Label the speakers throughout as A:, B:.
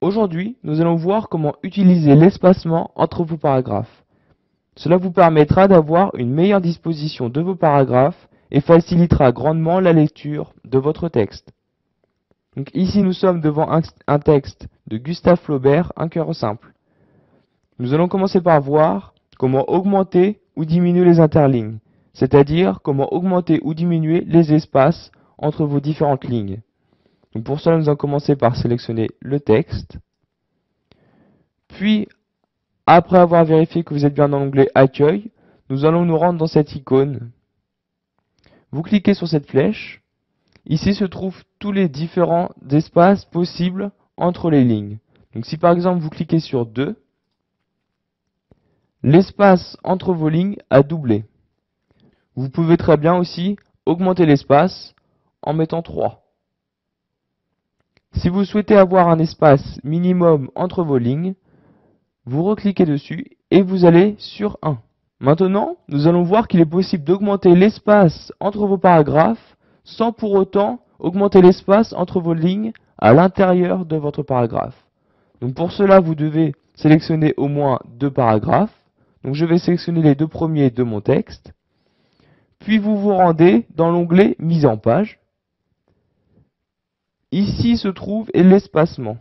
A: Aujourd'hui, nous allons voir comment utiliser l'espacement entre vos paragraphes. Cela vous permettra d'avoir une meilleure disposition de vos paragraphes et facilitera grandement la lecture de votre texte. Donc ici, nous sommes devant un texte de Gustave Flaubert, Un cœur simple. Nous allons commencer par voir comment augmenter ou diminuer les interlignes, c'est-à-dire comment augmenter ou diminuer les espaces entre vos différentes lignes. Donc pour cela, nous allons commencer par sélectionner le texte. Puis, après avoir vérifié que vous êtes bien dans l'onglet Accueil, nous allons nous rendre dans cette icône. Vous cliquez sur cette flèche. Ici se trouvent tous les différents espaces possibles entre les lignes. Donc si par exemple vous cliquez sur 2, l'espace entre vos lignes a doublé. Vous pouvez très bien aussi augmenter l'espace en mettant 3. Si vous souhaitez avoir un espace minimum entre vos lignes, vous recliquez dessus et vous allez sur 1. Maintenant, nous allons voir qu'il est possible d'augmenter l'espace entre vos paragraphes sans pour autant augmenter l'espace entre vos lignes à l'intérieur de votre paragraphe. Donc pour cela, vous devez sélectionner au moins 2 paragraphes. Donc je vais sélectionner les 2 premiers de mon texte. Puis vous vous rendez dans l'onglet Mise en page. Ici se trouve l'espacement.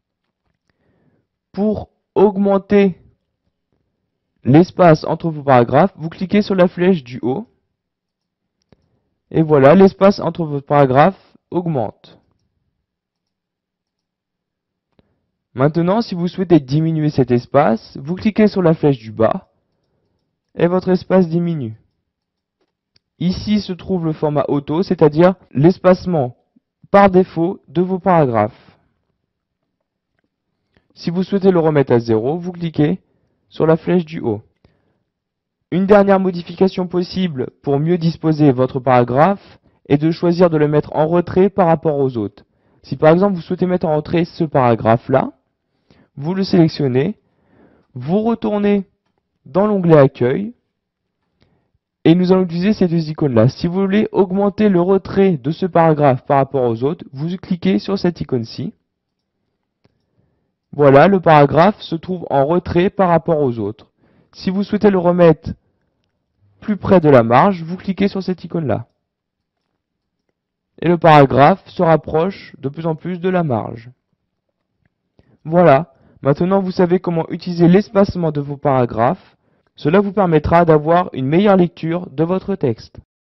A: Pour augmenter l'espace entre vos paragraphes, vous cliquez sur la flèche du haut. Et voilà, l'espace entre vos paragraphes augmente. Maintenant, si vous souhaitez diminuer cet espace, vous cliquez sur la flèche du bas et votre espace diminue. Ici se trouve le format auto, c'est-à-dire l'espacement par défaut de vos paragraphes. Si vous souhaitez le remettre à 0, vous cliquez sur la flèche du haut. Une dernière modification possible pour mieux disposer votre paragraphe est de choisir de le mettre en retrait par rapport aux autres. Si par exemple vous souhaitez mettre en retrait ce paragraphe-là, vous le sélectionnez, vous retournez dans l'onglet Accueil, et nous allons utiliser ces 2 icônes-là. Si vous voulez augmenter le retrait de ce paragraphe par rapport aux autres, vous cliquez sur cette icône-ci. Voilà, le paragraphe se trouve en retrait par rapport aux autres. Si vous souhaitez le remettre plus près de la marge, vous cliquez sur cette icône-là. Et le paragraphe se rapproche de plus en plus de la marge. Voilà, maintenant vous savez comment utiliser l'espacement de vos paragraphes. Cela vous permettra d'avoir une meilleure lecture de votre texte.